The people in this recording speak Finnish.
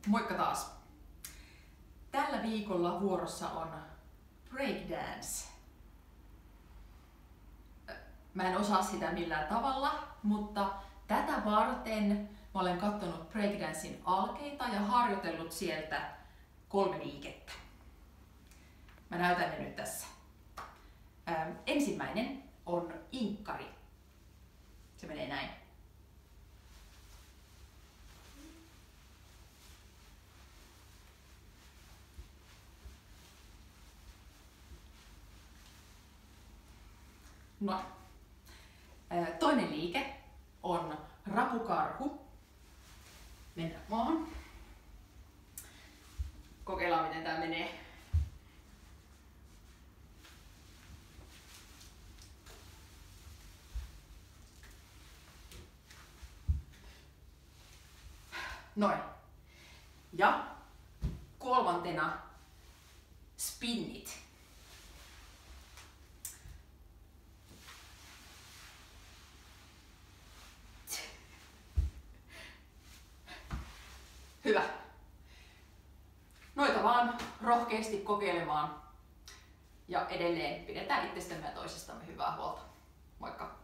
Moikka taas! Tällä viikolla vuorossa on breakdance. Mä en osaa sitä millään tavalla, mutta tätä varten mä olen katsonut breakdancein alkeita ja harjoitellut sieltä 3 liikettä. Mä näytän ne nyt tässä. Ensimmäinen on inkkari. Se menee näin. No. Toinen liike on rapukarhu. Mennään maahan. Kokeillaan miten tää menee. Noin. Ja kolmantena spinnit. Hyvä. Noita vaan rohkeasti kokeilemaan ja edelleen pidetään itsestämme ja toisistamme hyvää huolta. Moikka!